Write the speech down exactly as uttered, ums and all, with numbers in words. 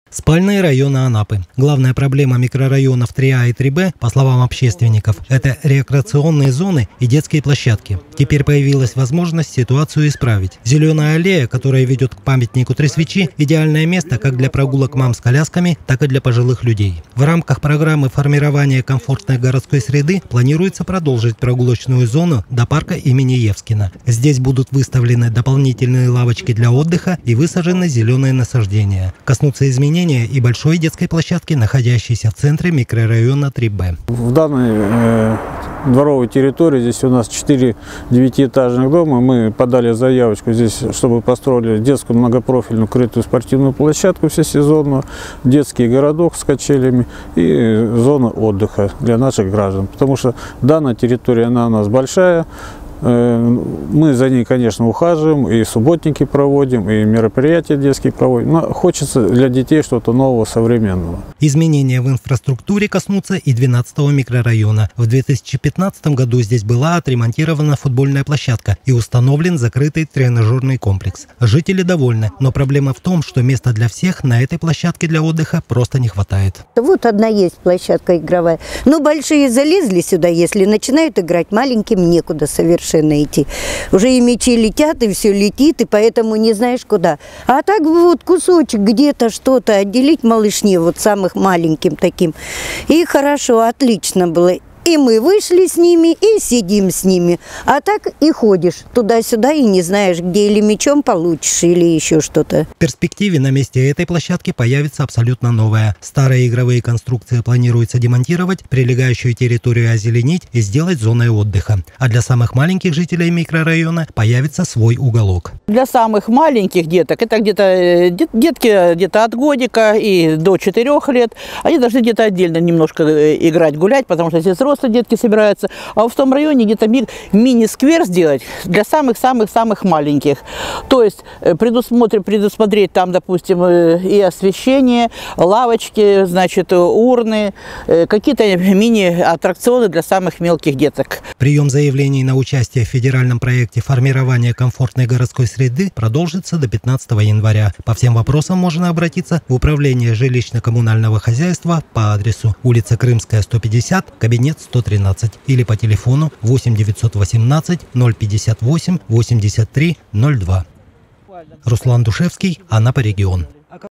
Спальные районы Анапы. Главная проблема микрорайонов три А и три Б, по словам общественников, это рекреационные зоны и детские площадки. Теперь появилась возможность ситуацию исправить. Зеленая аллея, которая ведет к памятнику Три Свечи, идеальное место как для прогулок мам с колясками, так и для пожилых людей. В рамках программы формирования комфортной городской среды планируется продолжить прогулочную зону до парка имени Евскина. Здесь будут выставлены дополнительные лавочки для отдыха и высажены зеленые насаждения. Коснутся изменений и большой детской площадки, находящейся в центре микрорайона три Б. В данной э, дворовой территории здесь у нас четыре девятиэтажных дома. Мы подали заявочку здесь, чтобы построили детскую многопрофильную крытую спортивную площадку всесезонную, детский городок с качелями и зону отдыха для наших граждан. Потому что данная территория, она у нас большая. Мы за ней, конечно, ухаживаем, и субботники проводим, и мероприятия детские проводим. Но хочется для детей что-то нового, современного. Изменения в инфраструктуре коснутся и двенадцатого микрорайона. В две тысячи пятнадцатом году здесь была отремонтирована футбольная площадка и установлен закрытый тренажерный комплекс. Жители довольны, но проблема в том, что места для всех на этой площадке для отдыха просто не хватает. Вот одна есть площадка игровая. Но большие залезли сюда, если начинают играть, маленьким некуда совершенно идти. Уже и мячи летят, и все летит, и поэтому не знаешь куда. А так вот кусочек где-то что-то отделить малышне, вот самых маленьким таким. И хорошо, отлично было. И мы вышли с ними, и сидим с ними. А так и ходишь туда-сюда, и не знаешь, где или мячом получишь, или еще что-то. В перспективе на месте этой площадки появится абсолютно новая. Старые игровые конструкции планируется демонтировать, прилегающую территорию озеленить и сделать зоной отдыха. А для самых маленьких жителей микрорайона появится свой уголок. Для самых маленьких деток, это где-то детки где-то от годика и до четырёх лет, они должны где-то отдельно немножко играть, гулять, потому что здесь взрослые детки собираются, а в том районе где-то ми- мини-сквер сделать для самых-самых-самых маленьких. То есть предусмотреть, предусмотреть там, допустим, и освещение, лавочки, значит, урны, какие-то мини-аттракционы для самых мелких деток. Прием заявлений на участие в федеральном проекте формирования комфортной городской среды продолжится до пятнадцатого января. По всем вопросам можно обратиться в управление жилищно-коммунального хозяйства по адресу улица Крымская, сто пятьдесят, кабинет сто тринадцать или по телефону восемь девятьсот восемнадцать ноль пятьдесят восемь восемьдесят три ноль два. Руслан Душевский, Анапа регион.